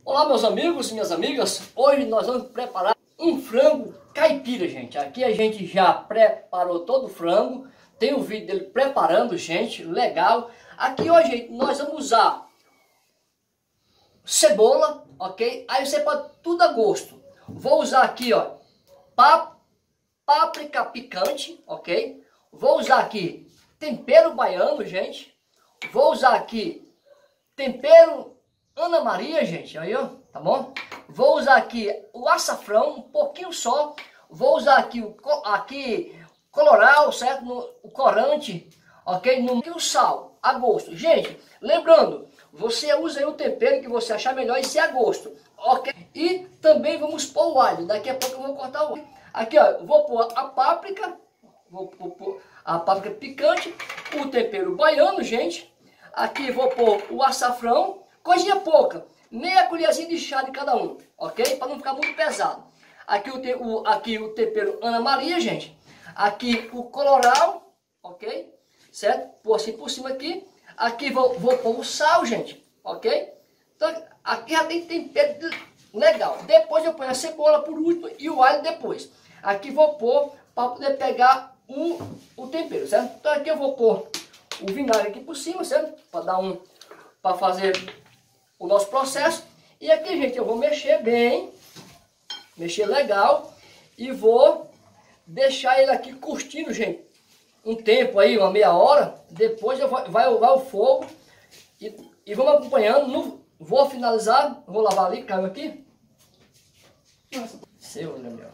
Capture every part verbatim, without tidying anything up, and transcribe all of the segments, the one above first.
Olá meus amigos e minhas amigas, hoje nós vamos preparar um frango caipira, gente. Aqui a gente já preparou todo o frango, tem o vídeo dele preparando, gente, legal. Aqui hoje nós vamos usar cebola, ok? Aí você pode tudo a gosto. Vou usar aqui, ó, pá, páprica picante, ok? Vou usar aqui tempero baiano, gente. Vou usar aqui tempero Ana Maria, gente, aí ó, tá bom? Vou usar aqui o açafrão, um pouquinho só. Vou usar aqui o aqui coloral, certo? No, o corante, ok? No, e o sal, a gosto. Gente, lembrando, você usa aí o tempero que você achar melhor e se a gosto, ok? E também vamos pôr o alho. Daqui a pouco eu vou cortar o alho. Aqui ó, vou pôr a páprica, vou pôr a páprica picante, o tempero baiano, gente. Aqui vou pôr o açafrão. Coisinha pouca, meia colherzinha de chá de cada um, ok? Para não ficar muito pesado. Aqui o, te, o, aqui o tempero Ana Maria, gente. Aqui o coloral, ok? Certo? Pôr assim por cima aqui. Aqui vou, vou pôr o sal, gente, ok? Então aqui já tem tempero legal. Depois eu ponho a cebola por último e o alho depois. Aqui vou pôr para poder pegar o, o tempero, certo? Então aqui eu vou pôr o vinagre aqui por cima, certo? Para dar um, para fazer o nosso processo. E aqui, gente, eu vou mexer bem, mexer legal, e vou deixar ele aqui curtindo, gente, um tempo aí, uma meia hora. Depois eu vou, vai vai o fogo e, e vamos acompanhando. No, vou finalizar, vou lavar ali, caiu aqui. Seu, meu.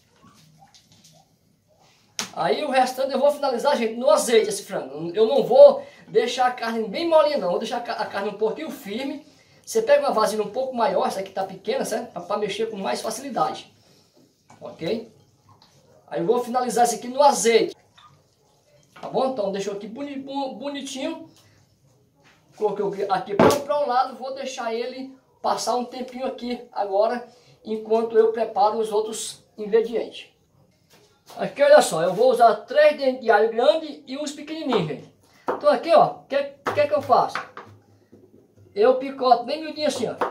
Aí o restante eu vou finalizar, gente, no azeite esse frango. Eu não vou deixar a carne bem molinha não, vou deixar a carne um pouquinho firme. Você pega uma vasilha um pouco maior, essa aqui tá pequena, certo? Para mexer com mais facilidade. Ok? Aí eu vou finalizar isso aqui no azeite. Tá bom? Então deixou aqui bonitinho. Coloquei aqui para um lado, vou deixar ele passar um tempinho aqui agora, enquanto eu preparo os outros ingredientes. Aqui, olha só, eu vou usar três dentes de alho grande e uns pequenininhos, gente. Então aqui, ó, o que, que que eu faço? Eu picoto bem miudinho assim, ó.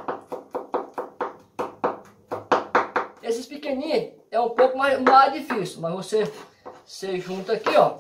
Esses pequenininhos é um pouco mais, mais difícil, mas você, você junta aqui, ó.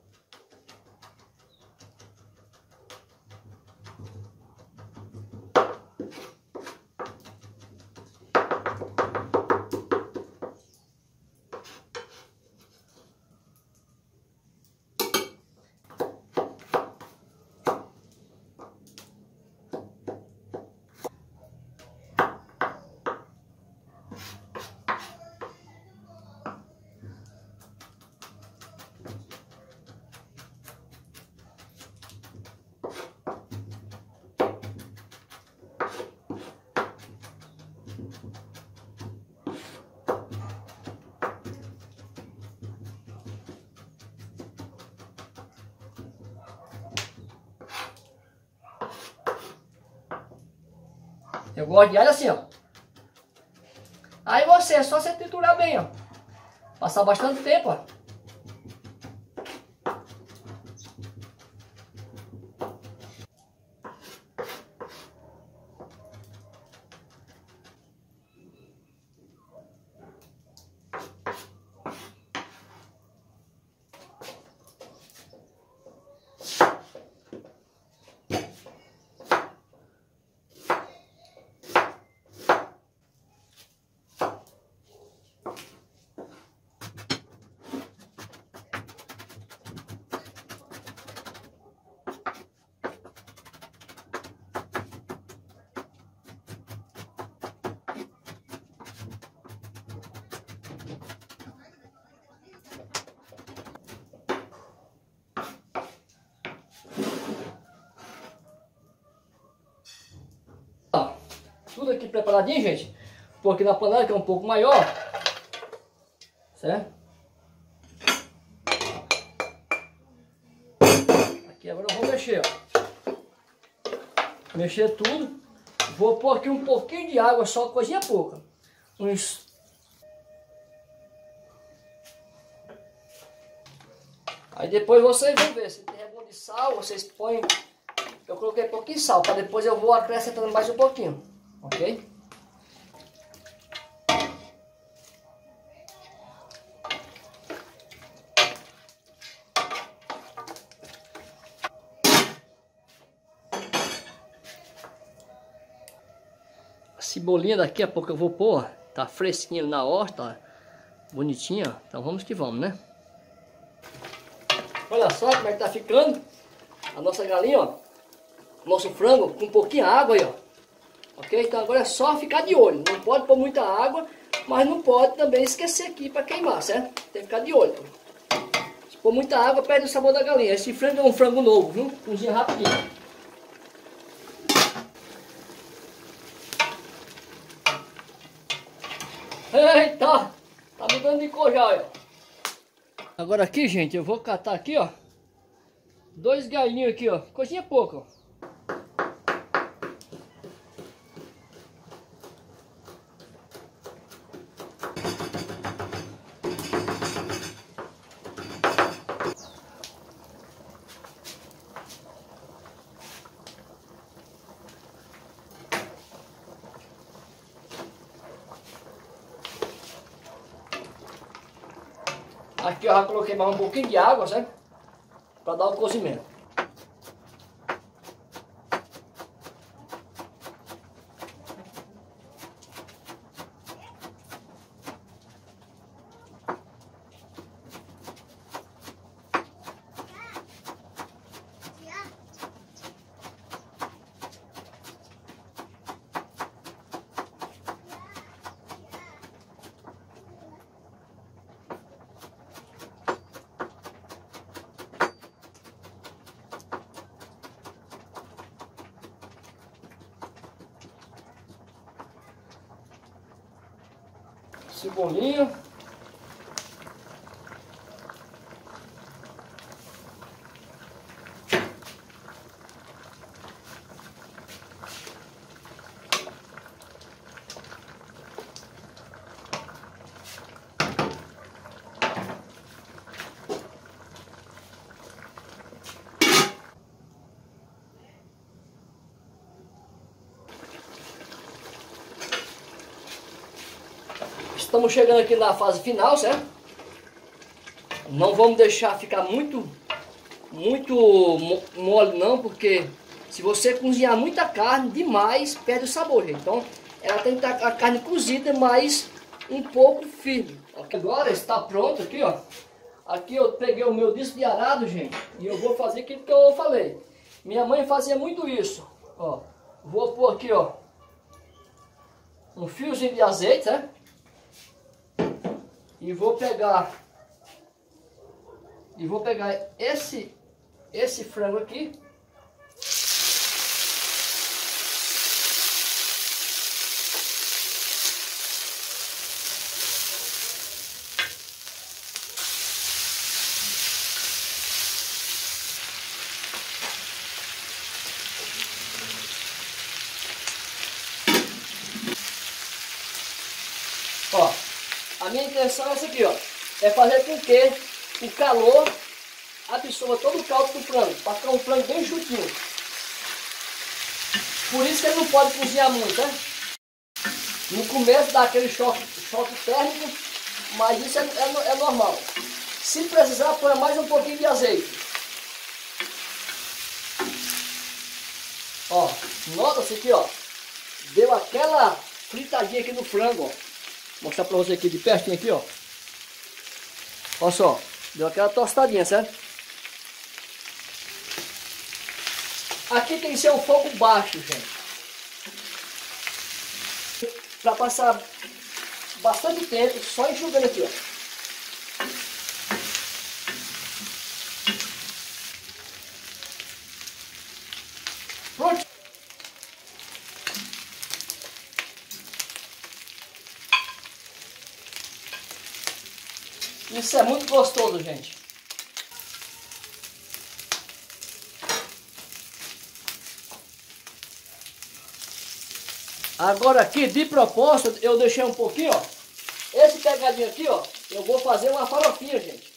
Eu gosto de alho assim, ó. Aí você, é só você triturar bem, ó. Passar bastante tempo, ó. Tudo aqui preparadinho, gente, porque na panela que é um pouco maior, certo? Aqui agora eu vou mexer, ó. Mexer tudo. Vou pôr aqui um pouquinho de água, só coisinha pouca. Uns... Aí depois vocês vão ver, se tem rebondo de sal, vocês põem... Eu coloquei um pouquinho de sal, para depois eu vou acrescentando mais um pouquinho. Ok? cebolinha daqui a pouco eu vou pôr. Tá fresquinha na horta, ó. Bonitinha. Então vamos que vamos, né? Olha só como é que tá ficando a nossa galinha, ó. Nosso frango com um pouquinho de água aí, ó. Ok? Então agora é só ficar de olho. Não pode pôr muita água, mas não pode também esquecer aqui para queimar, certo? Tem que ficar de olho. Se pôr muita água, perde o sabor da galinha. Esse frango é um frango novo, viu? Cozinha rapidinho. Eita! Tá mudando de cor já, ó. Agora aqui, gente, eu vou catar aqui, ó. Dois galinhos aqui, ó. Coisinha pouca, ó. Aqui eu já coloquei mais um pouquinho de água, certo? Para dar o cozimento. Cebolinha. Estamos chegando aqui na fase final, certo? Não vamos deixar ficar muito, muito mole não, porque se você cozinhar muita carne demais, perde o sabor, gente. Então, ela tem que estar a carne cozida, mas um pouco firme. Agora está pronto aqui, ó. Aqui eu peguei o meu disco de arado, gente, e eu vou fazer aquilo que eu falei. Minha mãe fazia muito isso, ó. Vou pôr aqui, ó, um fiozinho de azeite, né? E vou pegar e vou pegar esse esse frango aqui. Ó, a minha intenção é essa aqui, ó. É fazer com que o calor absorva todo o caldo do frango, para ficar um frango bem chutinho. Por isso que ele não pode cozinhar muito, né? No começo dá aquele choque, choque térmico, mas isso é, é, é normal. Se precisar, põe mais um pouquinho de azeite. Ó, nota-se aqui, ó. Deu aquela fritadinha aqui no frango, ó. Vou mostrar pra você aqui de pertinho aqui, ó. Olha só, deu aquela tostadinha, certo? Aqui tem que ser um fogo baixo, gente. Para passar bastante tempo só enxugando aqui, ó. Pronto. Isso é muito gostoso, gente. Agora aqui, de propósito, eu deixei um pouquinho, ó. Esse pegadinho aqui, ó, eu vou fazer uma farofinha, gente.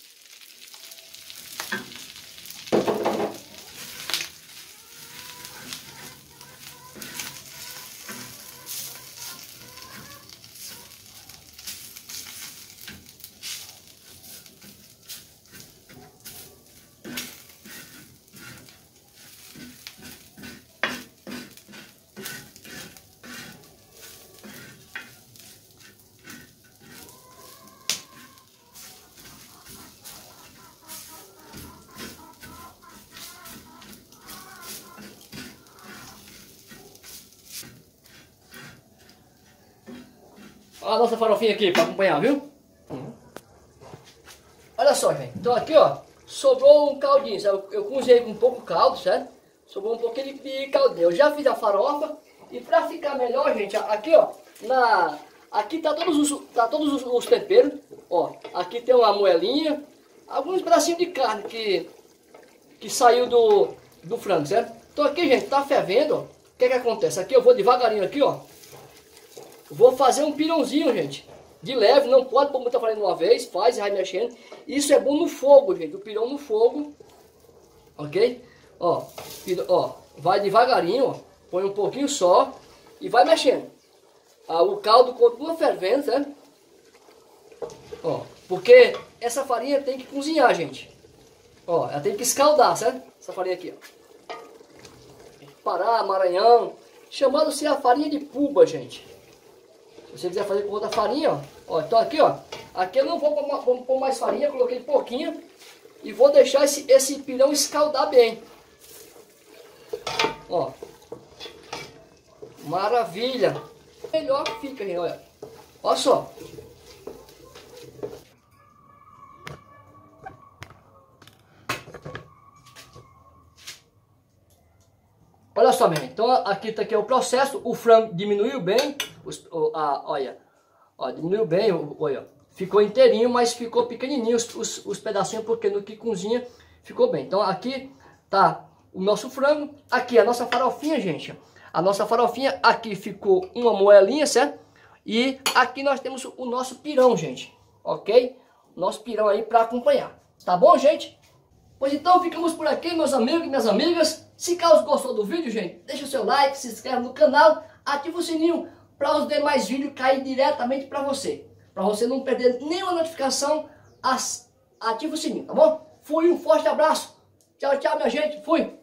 Olha a nossa farofinha aqui para acompanhar, viu? Hum. Olha só, gente. Então aqui, ó, sobrou um caldinho. Eu, eu cozinhei com um pouco caldo, certo? Sobrou um pouquinho de caldinho. Eu já fiz a farofa. E para ficar melhor, gente, aqui, ó, na... Aqui tá todos os, tá todos os, os temperos. Ó, aqui tem uma moelinha. Alguns pedacinhos de carne que, que saiu do, do frango, certo? Então aqui, gente, tá fervendo, ó. O que que acontece? Aqui eu vou devagarinho aqui, ó. Vou fazer um pirãozinho, gente. De leve, não pode pôr muita farinha de uma vez. Faz e vai mexendo. Isso é bom no fogo, gente. O pirão no fogo. Ok? Ó, pirão, ó, vai devagarinho, ó. Põe um pouquinho só. E vai mexendo. Ah, o caldo continua fervendo, certo? Ó, porque essa farinha tem que cozinhar, gente. Ó, ela tem que escaldar, certo? Essa farinha aqui, ó. Pará, Maranhão. Chamando-se a farinha de puba, gente. Se você quiser fazer com outra farinha, ó. Ó, então aqui, ó. Aqui eu não vou pôr, vou pôr mais farinha, coloquei pouquinho. E vou deixar esse, esse pirão escaldar bem. Ó. Maravilha. Melhor que fica, gente, olha. Olha só. Olha só, meu. Então aqui tá aqui é o processo. O frango diminuiu bem. Os, o, a, olha. Ó, diminuiu bem. Olha. Ficou inteirinho, mas ficou pequenininho os, os, os pedacinhos, porque no que cozinha ficou bem. Então aqui tá o nosso frango. Aqui a nossa farofinha, gente. A nossa farofinha aqui ficou uma moelinha, certo? E aqui nós temos o nosso pirão, gente. Ok? Nosso pirão aí para acompanhar. Tá bom, gente? Pois então ficamos por aqui, meus amigos e minhas amigas. Se caso gostou do vídeo, gente, deixa o seu like, se inscreve no canal, ativa o sininho para os demais vídeos caírem diretamente para você. Para você não perder nenhuma notificação, ativa o sininho, tá bom? Fui, um forte abraço. Tchau, tchau, minha gente. Fui.